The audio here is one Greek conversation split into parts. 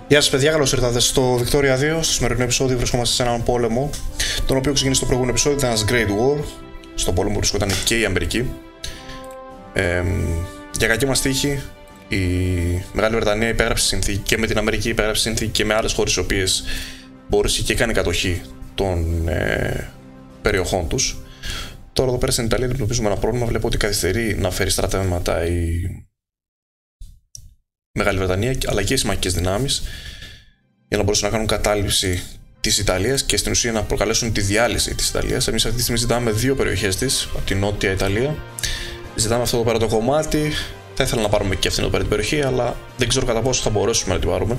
Γεια σας παιδιά, καλώς ήρθατε στο Victoria 2. Στο σημερινό επεισόδιο βρισκόμαστε σε έναν πόλεμο, τον οποίο ξεκίνησε στο προηγούμενο επεισόδιο, ήταν ένας Great War. Στον πόλεμο βρισκόταν και η Αμερική. Για κακή μας τύχη, η Μεγάλη Βρετανία υπέγραψε συνθήκη και με την Αμερική, υπέγραψε συνθήκη και με άλλες χώρες οι οποίες μπόρεσε και έκανε κατοχή των περιοχών τους. Τώρα εδώ πέρα στην Ιταλία αντιμετωπίζουμε ένα πρόβλημα. Βλέπω ότι καθυστερεί να φέρει στρατεύματα η Μεγάλη Βρετανία αλλά και οι συμμαχικές δυνάμεις για να μπορέσουν να κάνουν κατάληψη της Ιταλίας και στην ουσία να προκαλέσουν τη διάλυση της Ιταλίας. Εμείς αυτή τη στιγμή ζητάμε δύο περιοχές της, από την Νότια Ιταλία. Ζητάμε αυτό εδώ πέρα το κομμάτι. Θα ήθελα να πάρουμε και αυτήν εδώ πέρα την περιοχή, αλλά δεν ξέρω κατά πόσο θα μπορέσουμε να την πάρουμε.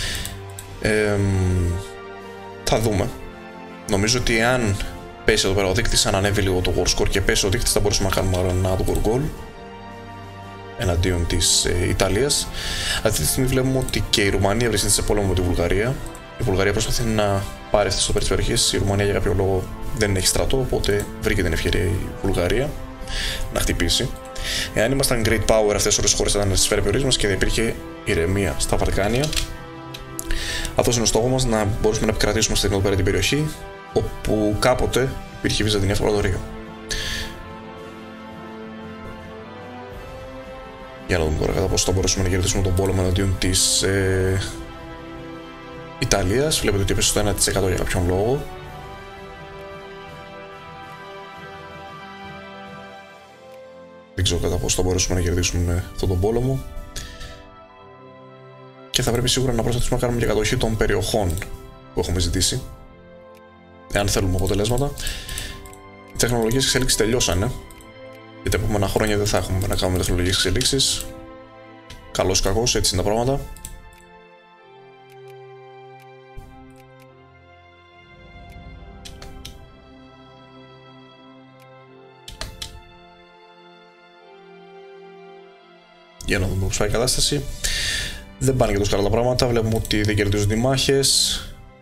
Θα δούμε. Νομίζω ότι αν πέσει εδώ πέρα ο δείκτης, αν ανέβει λίγο το war score και πέσει ο δείκτης, θα μπορούσαμε να κάνουμε ένα γκολ εναντίον της Ιταλίας. Αυτή τη στιγμή βλέπουμε ότι και η Ρουμανία βρίσκεται σε πόλεμο με τη Βουλγαρία. Η Βουλγαρία προσπαθεί να πάρει αυτές τις περιοχές. Η Ρουμανία για κάποιο λόγο δεν έχει στρατό, οπότε βρήκε την ευκαιρία η Βουλγαρία να χτυπήσει. Εάν ήμασταν Great Power, αυτές όλες τις χώρες ήταν στις περιοχές μας και δεν υπήρχε ηρεμία στα Βαλκάνια. Αυτός είναι ο στόχος μας, να μπορούμε να επικρατήσουμε στην εδώ πέρα την περιοχή, όπου κάποτε υπήρχε η Βυζαντινή Αυτοκρατορία. Για να δούμε τώρα κατά πόσο θα μπορέσουμε να κερδίσουμε τον πόλεμο εναντίον της Ιταλίας. Βλέπετε ότι έπεσε στο 1% για κάποιον λόγο. Δεν ξέρω κατά πόσο θα μπορέσουμε να κερδίσουμε αυτόν τον πόλεμο. Και θα πρέπει σίγουρα να προσπαθήσουμε να κάνουμε και κατοχή των περιοχών που έχουμε ζητήσει, εάν θέλουμε αποτελέσματα. Οι τεχνολογίες εξέλιξης τελειώσανε. Για τα επόμενα χρόνια δεν θα έχουμε να κάνουμε τεχνολογικές εξελίξεις. Καλώς ή κακώς, έτσι είναι τα πράγματα. Για να δούμε πώς πάει η κατάσταση. Δεν πάνε και τόσο καλά τα πράγματα. Βλέπουμε ότι δεν κερδίζονται οι μάχες.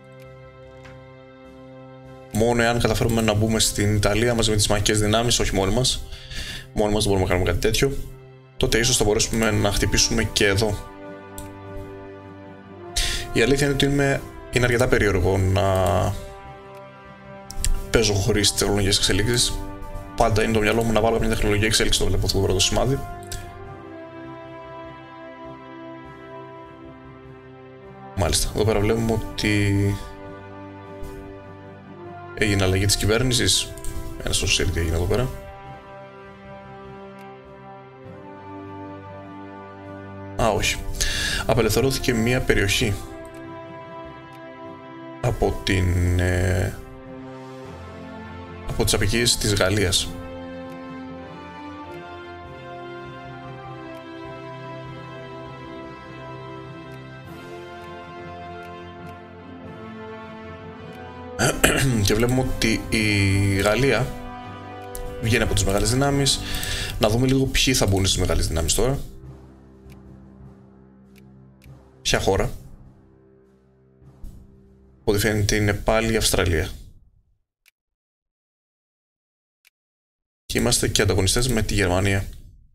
Μόνο εάν καταφέρουμε να μπούμε στην Ιταλία μαζί με τις μαχικές δυνάμεις, όχι μόνοι μας. Μόνοι μας δεν μπορούμε να κάνουμε κάτι τέτοιο. Τότε ίσως θα μπορέσουμε να χτυπήσουμε και εδώ. Η αλήθεια είναι ότι είναι αρκετά περίεργο να παίζω χωρίς τεχνολογικές εξελίξεις. Πάντα είναι το μυαλό μου να βάλω μια τεχνολογία εξέλιξη, το βλέπω αυτό το πρώτο σημάδι. Μάλιστα, εδώ πέρα βλέπουμε ότι έγινε αλλαγή της κυβέρνησης. Ένα στο σύρτη έγινε εδώ πέρα. Όχι. Απελευθερώθηκε μία περιοχή από τις απικίες της Γαλλίας. Και βλέπουμε ότι η Γαλλία βγαίνει από τις μεγάλες δυνάμεις. Να δούμε λίγο ποιοι θα μπουν στις μεγάλες δυνάμεις τώρα. Ποια χώρα? Ό,τι φαίνεται είναι πάλι η Αυστραλία. Και είμαστε και ανταγωνιστές με τη Γερμανία.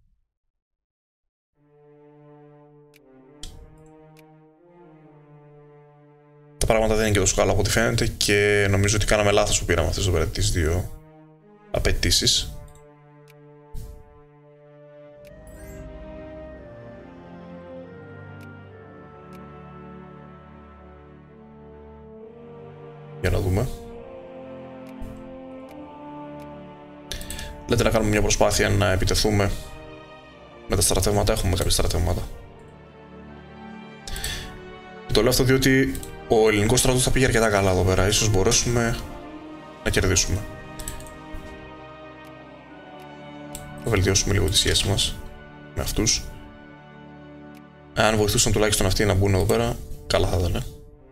Τα πράγματα δεν είναι και τόσο καλά από ό,τι φαίνεται και νομίζω ότι κάναμε λάθος που πήραμε αυτές εδώ πέρα τις δύο απαιτήσεις. Για να δούμε. Λέτε να κάνουμε μια προσπάθεια να επιτεθούμε με τα στρατεύματα. Έχουμε κάποια στρατεύματα. Και το λέω αυτό διότι ο ελληνικός στρατός θα πήγε αρκετά καλά εδώ πέρα. Ίσως μπορέσουμε να κερδίσουμε. Θα βελτιώσουμε λίγο τη σχέση μας με αυτούς. Αν βοηθούσαν τουλάχιστον αυτοί να μπουν εδώ πέρα, καλά θα ήταν.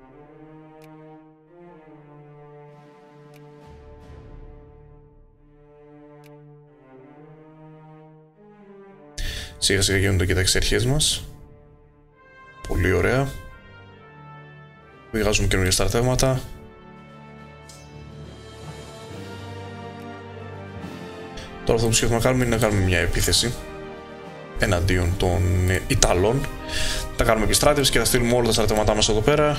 Σιγά σιγά γίνονται και τα εξερχές μας. Πολύ ωραία. Βγάζουμε καινούργια στρατεύματα. Τώρα αυτό που σκέφτομαι να κάνουμε είναι να κάνουμε μια επίθεση. εναντίον των Ιταλών. Θα κάνουμε επιστράτευση και θα στείλουμε όλα τα στρατεύματά μας εδώ πέρα.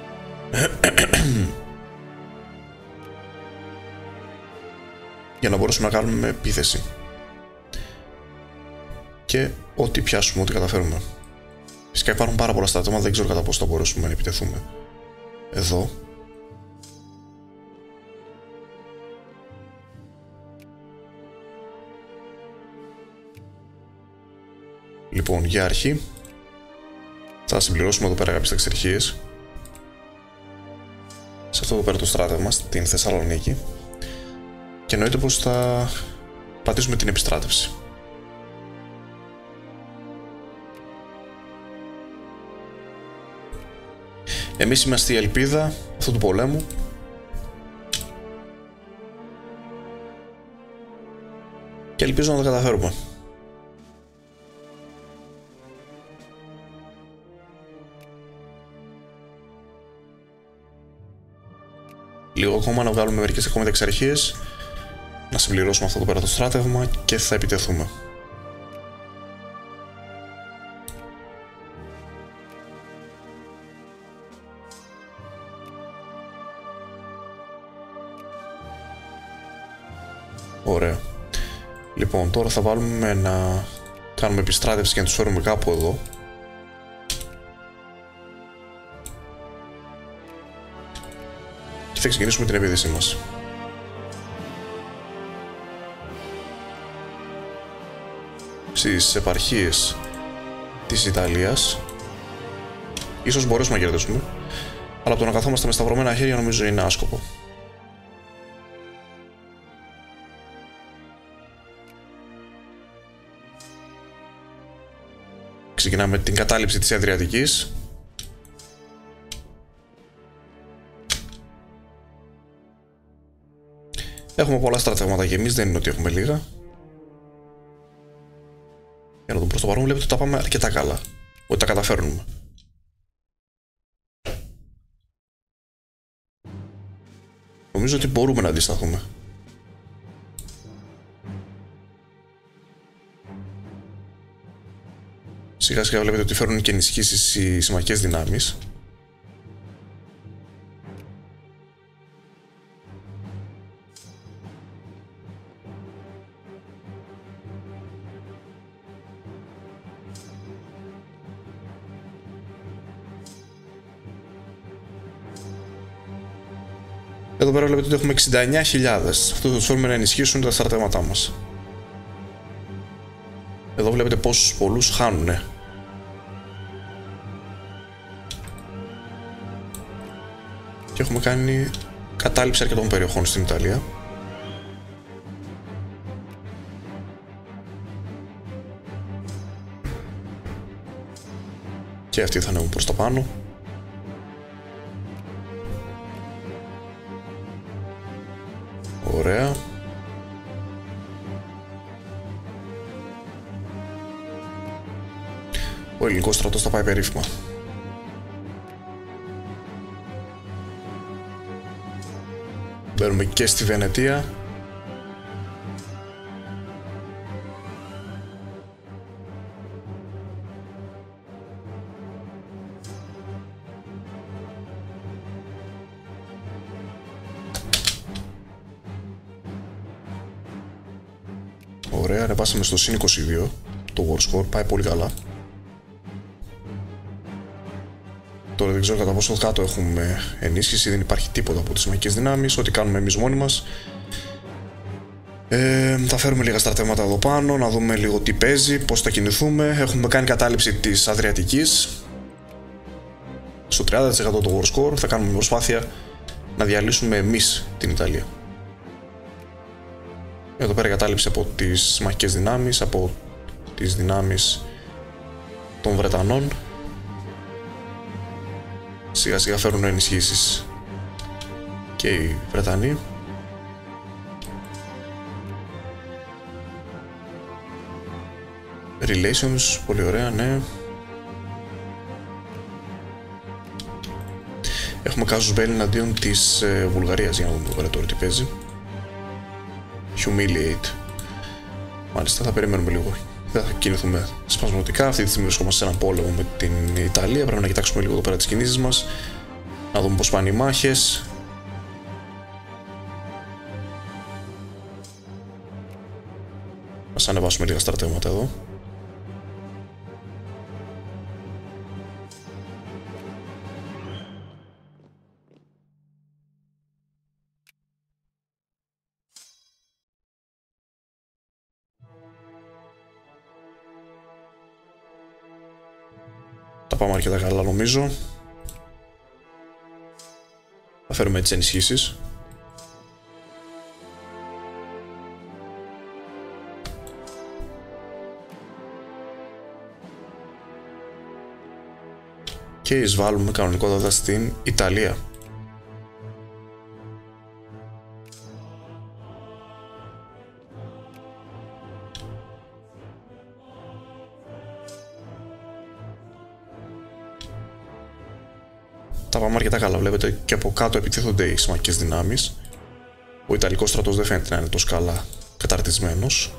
Για να μπορέσουμε να κάνουμε επίθεση. Και ό,τι πιάσουμε, ό,τι καταφέρουμε. Φυσικά υπάρχουν πάρα πολλά στρατεύματα, δεν ξέρω κατά πόσο θα μπορέσουμε να επιτεθούμε. Εδώ. Λοιπόν, για αρχή θα συμπληρώσουμε εδώ πέρα κάποιες εξερχίες σε αυτό εδώ πέρα το στράτευμα, στην Θεσσαλονίκη, και εννοείται πως θα πατήσουμε την επιστράτευση. Εμείς είμαστε η ελπίδα αυτού του πολέμου και ελπίζω να τα καταφέρουμε. Λίγο ακόμα να βγάλουμε μερικές ακόμα εξαρχίες, να συμπληρώσουμε αυτό εδώ πέρα το στράτευμα και θα επιτεθούμε. Ωραία. Λοιπόν, τώρα θα βάλουμε να κάνουμε επιστράτευση και να τους φέρουμε κάπου εδώ. Και θα ξεκινήσουμε την επίθεσή μας. Στις επαρχίες της Ιταλίας ίσως μπορέσουμε να κερδίσουμε, αλλά από το να καθόμαστε με σταυρωμένα χέρια νομίζω είναι άσκοπο. Ξεκινάμε την κατάληψη της Αδριατικής. Έχουμε πολλά στρατεύματα και εμείς, δεν είναι ότι έχουμε λίγα. Για να δούμε, προς το παρόν βλέπετε ότι τα πάμε αρκετά καλά, ότι τα καταφέρνουμε. Νομίζω ότι μπορούμε να αντισταθούμε. Σιγά σιγά βλέπετε ότι φέρνουν και ενισχύσεις οι συμμαχικές δυνάμεις. Εδώ πέρα βλέπετε ότι έχουμε 69.000. Αυτό θα τους φέρουμε να ενισχύσουν τα στρατεύματά μας. Εδώ βλέπετε πόσους πολλούς χάνουνε. Και έχουμε κάνει κατάληψη αρκετών περιοχών στην Ιταλία. Και αυτοί θα ανέβουν προς τα πάνω. Ωραία. Ο ελληνικός στρατός θα πάει περίφημα. Μπαίνουμε και στη Βενετία. Ωραία, ανεβάσαμε στο συν 22. Το war score πάει πολύ καλά. Τώρα δεν ξέρω κατά πόσο κάτω έχουμε ενίσχυση, δεν υπάρχει τίποτα από τις συμμαχικές δυνάμεις. Ό,τι κάνουμε εμείς μόνοι μας. Θα φέρουμε λίγα στρατεύματα εδώ πάνω, να δούμε λίγο τι παίζει, πώς θα κινηθούμε. Έχουμε κάνει κατάληψη της Αδριατικής στο 30% το war score. Θα κάνουμε προσπάθεια να διαλύσουμε εμείς την Ιταλία. Εδώ πέρα κατάληψη από τις συμμαχικές δυνάμεις, από τις δυνάμεις των Βρετανών. Σιγά σιγά φέρουν ενισχύσεις και οι Βρετανοί. Relations, πολύ ωραία, ναι. Έχουμε casus belli εναντίον της Βουλγαρίας, για να δούμε εδώ τώρα τι παίζει. Humiliate. Μάλιστα, θα περιμένουμε λίγο δεν θα κινηθούμε σπασμωτικά. Αυτή τη στιγμή βρισκόμαστε σε έναν πόλεμο με την Ιταλία. Πρέπει να κοιτάξουμε λίγο εδώ πέρα τις κινήσεις μας, να δούμε πώς πάνε οι μάχες. Ας ανεβάσουμε λίγα στρατεύματα εδώ. Τα πάμε αρκετά καλά νομίζω. Θα φέρουμε τις ενισχύσεις. Και εισβάλλουμε κανονικότατα στην Ιταλία. Τα πάμε αρκετά καλά, βλέπετε και από κάτω επιτίθονται οι συμμαχικές δυνάμεις. Ο Ιταλικός στρατός δεν φαίνεται να είναι τόσο καλά καταρτισμένος.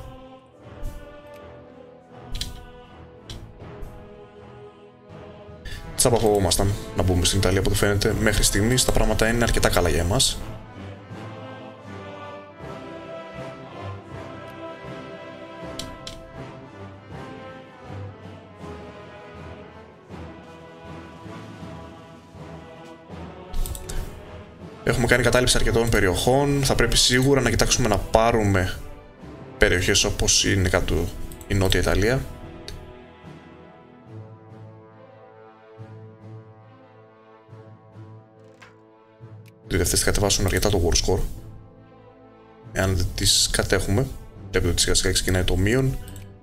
Θα αποφοβόμασταν να μπούμε στην Ιταλία, από ό,τι φαίνεται μέχρι στιγμής τα πράγματα είναι αρκετά καλά για εμάς. Έχουμε κάνει κατάληψη αρκετών περιοχών. Θα πρέπει σίγουρα να κοιτάξουμε να πάρουμε περιοχές όπως είναι κάτω η Νότια Ιταλία. Διότι αυτές θα κατεβάσουν αρκετά το war score. Εάν δεν τις κατέχουμε, βλέπετε ότι σιγά σιγά ξεκινάει το μείον.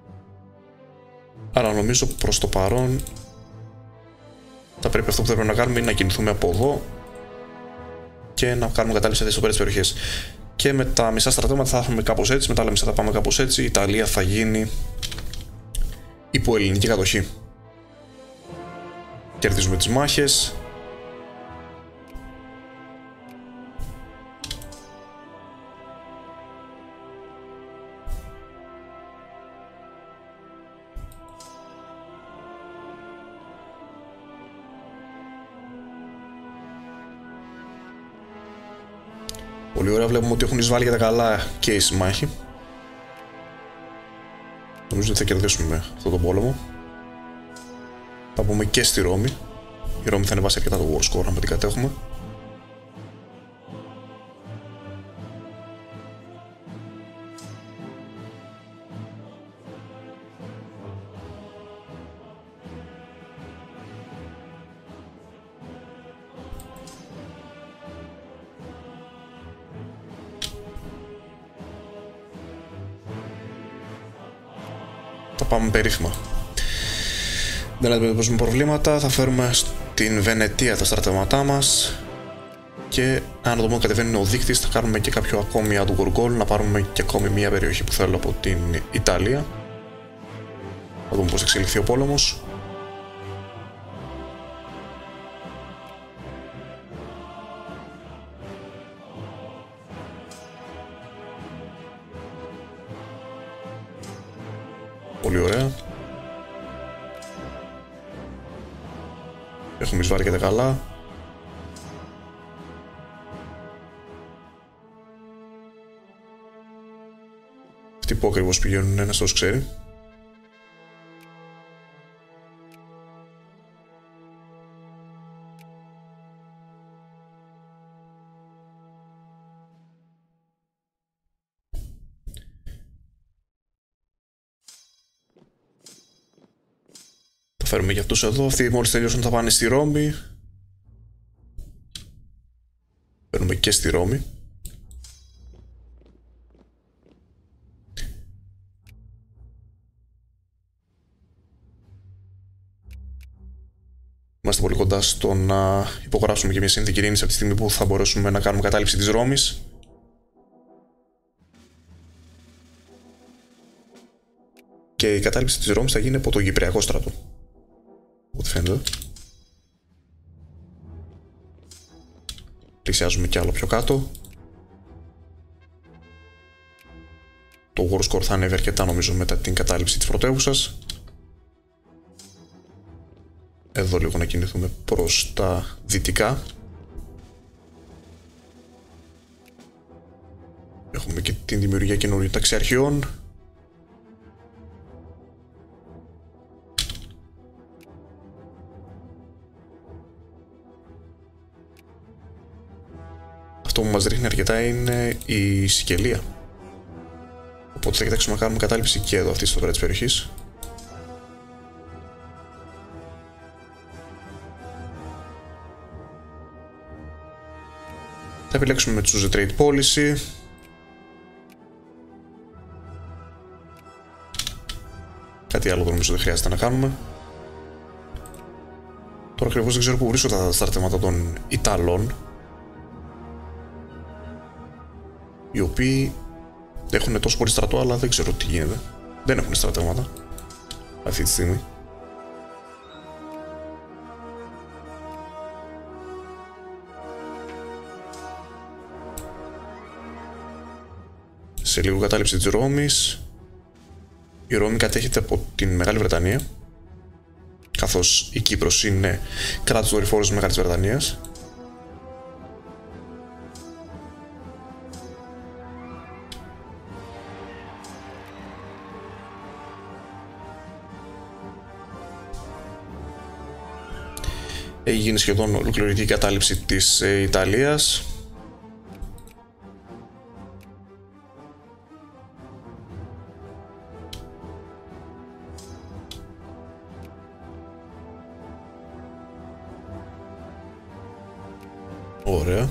Άρα νομίζω προς το παρόν θα πρέπει αυτό που θέλουμε να κάνουμε είναι να κινηθούμε από εδώ και να κάνουμε κατάληψη σε αυτές τις περιοχές. Και με τα μισά στρατεύματα θα έχουμε κάπως έτσι, με τα άλλα μισά θα πάμε κάπως έτσι. Η Ιταλία θα γίνει υπό ελληνική κατοχή. Κερδίζουμε τις μάχες. Πολύ ωραία, βλέπουμε ότι έχουν εισβάλει για τα καλά και οι συμμάχοι. Νομίζω ότι θα κερδίσουμε αυτόν τον πόλεμο. Θα πούμε και στη Ρώμη. Η Ρώμη θα ανεβάσει αρκετά το war score αν την κατέχουμε. Πάμε περίφημα. Δεν αντιμετωπίζουμε προβλήματα. Θα φέρουμε στην Βενετία τα στρατεύματά μας. Και αν δούμε ότι κατεβαίνει ο δείκτης, θα κάνουμε και κάποιο ακόμη αντουγκοργόλ. Να πάρουμε και ακόμη μια περιοχή που θέλω από την Ιταλία. Θα δούμε πώς εξελιχθεί ο πόλεμος. Πολύ ωραία. Έχουμε εισβάρει και τα καλά. Αυτοί που ακριβώς πηγαίνουν ένας τόσο ξέρει. Φέρουμε για αυτούς εδώ, αυτοί μόλις τελειώσουν θα πάνε στη Ρώμη. Φέρνουμε και στη Ρώμη. Είμαστε πολύ κοντά στο να υπογράψουμε και μια σύνθηκη ειρήνης από τη στιγμή που θα μπορέσουμε να κάνουμε κατάληψη της Ρώμης. Και η κατάληψη της Ρώμης θα γίνει από τον Κυπριακό στρατό. Ό,τι φαίνεται. Πλησιάζουμε κι άλλο πιο κάτω. Το War Score θα ανέβει αρκετά νομίζω μετά την κατάληψη της πρωτεύουσας. Εδώ λίγο να κινηθούμε προς τα δυτικά. Έχουμε και την δημιουργία καινούριων ταξιαρχιών. Αυτό που μας ρίχνει αρκετά είναι η Σικελία. Οπότε θα κοιτάξουμε να κάνουμε κατάληψη και εδώ αυτής της περιοχής. Θα επιλέξουμε με choose a trade policy. Κάτι άλλο νομίζω δεν χρειάζεται να κάνουμε. Τώρα ακριβώς δεν ξέρω πού βρίσκονται τα στρατεύματα των Ιταλών, οι οποίοι έχουν τόσο πολύ στρατό, αλλά δεν ξέρω τι γίνεται. Δεν έχουν στρατεύματα αυτή τη στιγμή. Σε λίγο κατάληψη της Ρώμης. Η Ρώμη κατέχεται από την Μεγάλη Βρετανία, καθώς η Κύπρος είναι κράτος δορυφόρος της Μεγάλης Βρετανίας. Έγινε σχεδόν ολοκληρωτική κατάληψη της Ιταλίας. Ωραία.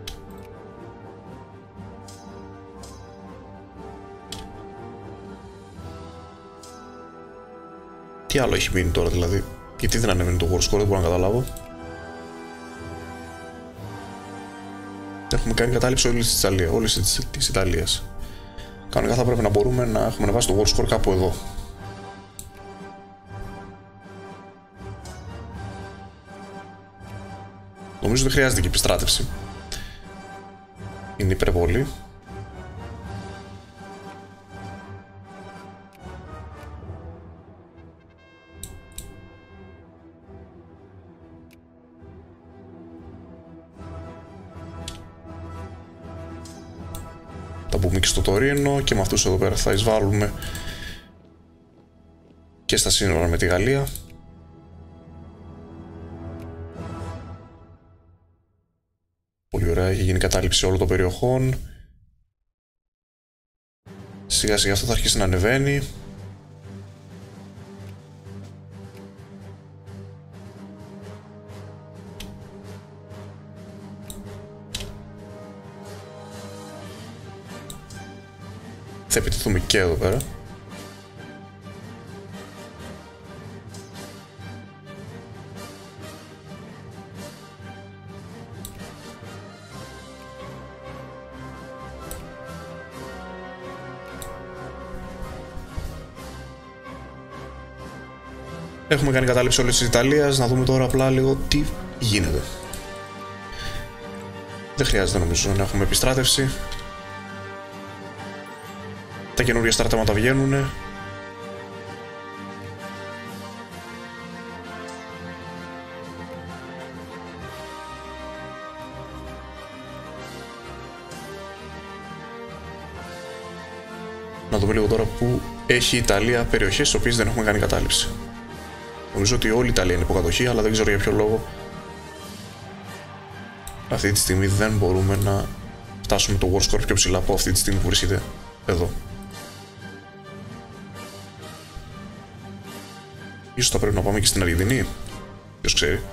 Τι άλλο έχει μείνει τώρα δηλαδή? Γιατί δεν ανέβαινε το War Score, δεν μπορώ να καταλάβω. Έχουμε κάνει κατάληψη όλης της Ιταλίας. Κανονικά θα πρέπει να μπορούμε να έχουμε ανεβάσει το War Score κάπου εδώ. Νομίζω δεν χρειάζεται και επιστράτευση. Είναι υπερβολή. Θα μπούμε και στο Τωρίνο και με αυτούς εδώ πέρα θα εισβάλλουμε και στα σύνορα με τη Γαλλία. Πολύ ωραία, έχει γίνει κατάληψη όλων των περιοχών. Σιγά σιγά αυτό θα αρχίσει να ανεβαίνει. Θα επιτεθούμε και εδώ πέρα. Έχουμε κάνει κατάληψη όλης της Ιταλίας, να δούμε τώρα απλά λίγο τι γίνεται. Δεν χρειάζεται νομίζω να έχουμε επιστράτευση. Τα καινούργια στρατεύματα βγαίνουνε. Να δούμε λίγο τώρα που έχει η Ιταλία περιοχές στις οποίες δεν έχουμε κάνει κατάληψη. Νομίζω ότι όλη η Ιταλία είναι υποκατοχή, αλλά δεν ξέρω για ποιο λόγο αυτή τη στιγμή δεν μπορούμε να φτάσουμε το War Score πιο ψηλά από αυτή τη στιγμή που βρίσκεται εδώ. Ίσως θα πρέπει να πάμε και στην Αργεντινή. Ποιος ξέρει.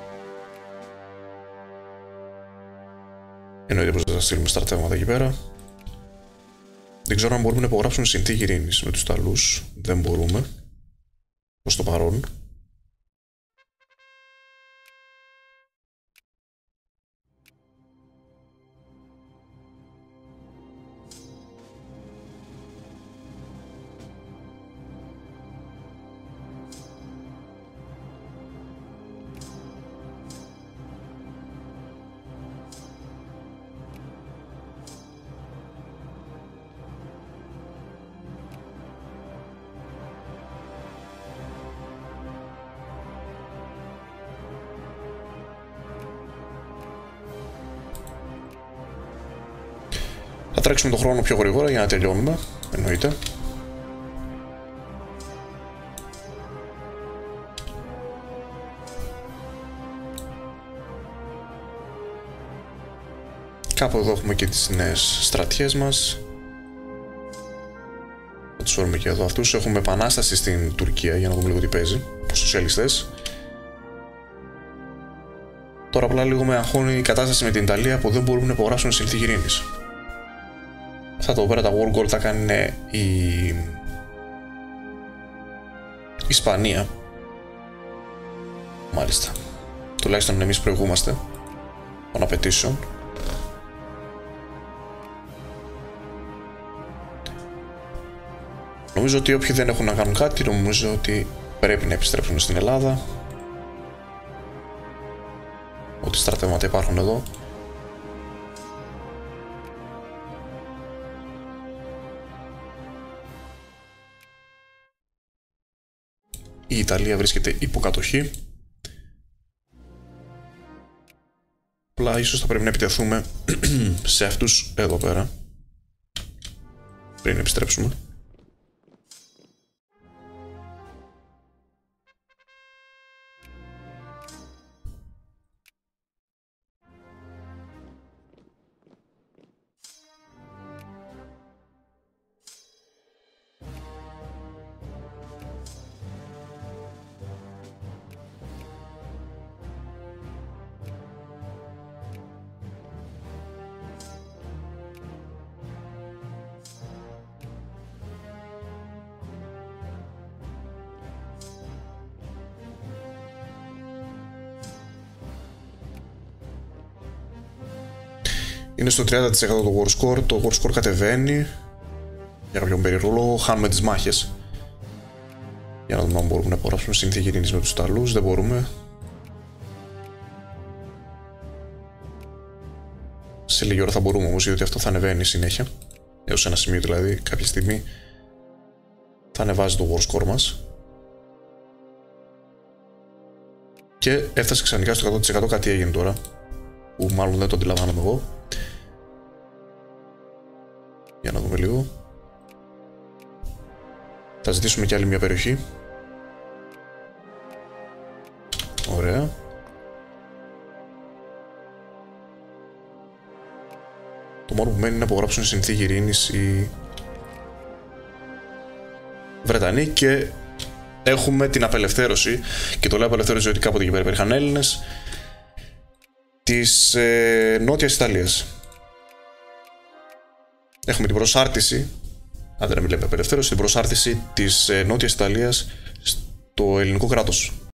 Εννοείται πως δεν θα στείλουμε στρατεύματα εκεί πέρα. Δεν ξέρω αν μπορούμε να υπογράψουμε συνθήκη ειρήνης με τους Ιταλούς. Δεν μπορούμε. Προς το παρόν. τρέξουμε τον χρόνο πιο γρήγορα για να τελειώνουμε, εννοείται. Κάπου εδώ έχουμε και τις νέες στρατιές μας. Θα τους φέρουμε και εδώ αυτούς. Έχουμε επανάσταση στην Τουρκία για να δούμε λίγο τι παίζει. Από σοσιαλιστές. Τώρα απλά λίγο με αγχώνει η κατάσταση με την Ιταλία που δεν μπορούμε να υπογράψουν συνθήκη ειρήνης. Αυτά εδώ πέρα τα War Gold τα κάνει η Ισπανία. Μάλιστα. Τουλάχιστον εμείς προηγούμαστε των απαιτήσεων. Νομίζω ότι όποιοι δεν έχουν να κάνουν κάτι, νομίζω ότι πρέπει να επιστρέψουν στην Ελλάδα. Ό,τι στρατεύματα υπάρχουν εδώ. Η Ιταλία βρίσκεται υποκατοχή. Απλά ίσως θα πρέπει να επιτεθούμε σε αυτούς εδώ πέρα πριν επιστρέψουμε. Είναι στο 30% το war score, το war score κατεβαίνει. Για κάποιον περίεργο λόγο χάνουμε τις μάχες. Για να δούμε αν μπορούμε να υπογράψουμε συνθήκη ειρήνης με τους Ιταλούς, δεν μπορούμε. Σε λίγη ώρα θα μπορούμε όμως, γιατί αυτό θα ανεβαίνει συνέχεια. Έως ένα σημείο δηλαδή, κάποια στιγμή θα ανεβάζει το war score μας. Και έφτασε ξαφνικά στο 100%, κάτι έγινε τώρα, που μάλλον δεν το αντιλαμβάνομαι εγώ. Για να δούμε λίγο. Θα ζητήσουμε και άλλη μια περιοχή. Ωραία. Το μόνο που μένει είναι να υπογράψουν συνθήκη ειρήνης οι Βρετανοί και έχουμε την απελευθέρωση, και το λέω απελευθέρωση γιατί κάποτε εκεί πέρα υπήρχαν Έλληνες, της Νότιας Ιταλίας. Έχουμε την προσάρτηση, αν δεν λέμε απελευθέρωση, την προσάρτηση της Νότιας Ιταλίας στο ελληνικό κράτος.